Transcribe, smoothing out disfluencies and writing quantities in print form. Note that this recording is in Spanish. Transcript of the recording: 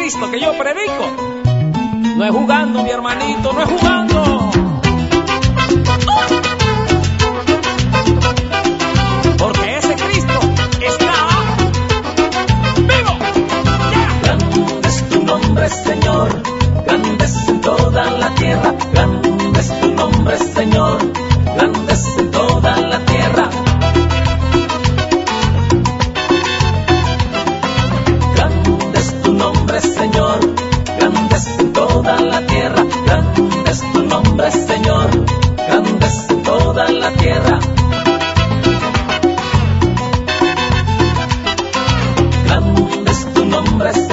Cristo que yo predico no es jugando, mi hermanito, no es jugando. Porque ese Cristo está vivo. Yeah. Grande es tu nombre, Señor, grande es en toda la tierra. Grande es tu nombre, Señor, grande es en toda la tierra. Grande es tu nombre, Señor, grande es en toda la tierra. Grande es tu nombre, Señor, grande es en toda la tierra. Grande es tu nombre, Señor.